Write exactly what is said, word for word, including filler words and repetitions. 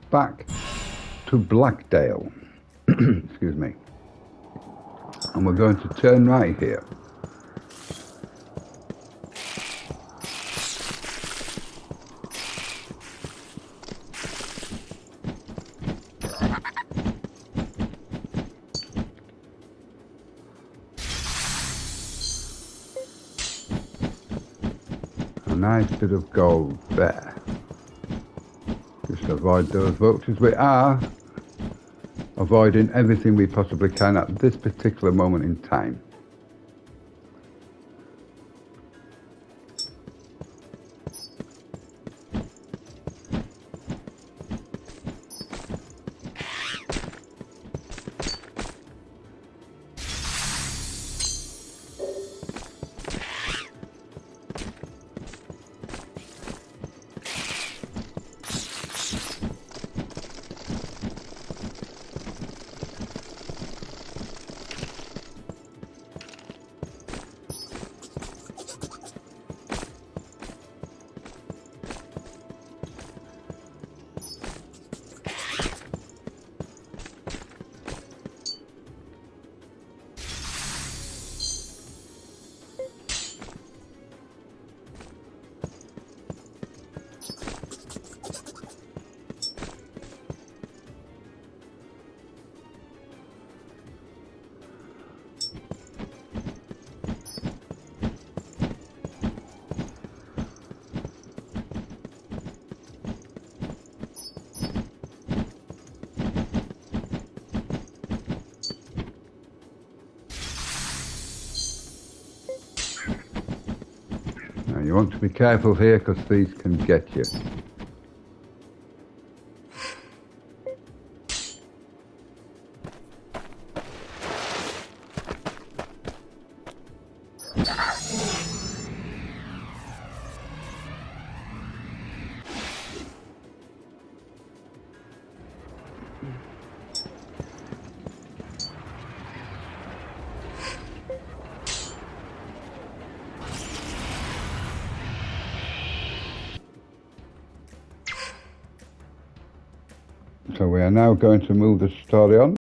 back to Blackdale. Excuse me. And we're going to turn right here. A nice bit of gold there. Just avoid those vultures. We are avoiding everything we possibly can at this particular moment in time. Now you want to be careful here because these can get you. So we are now going to move the story on.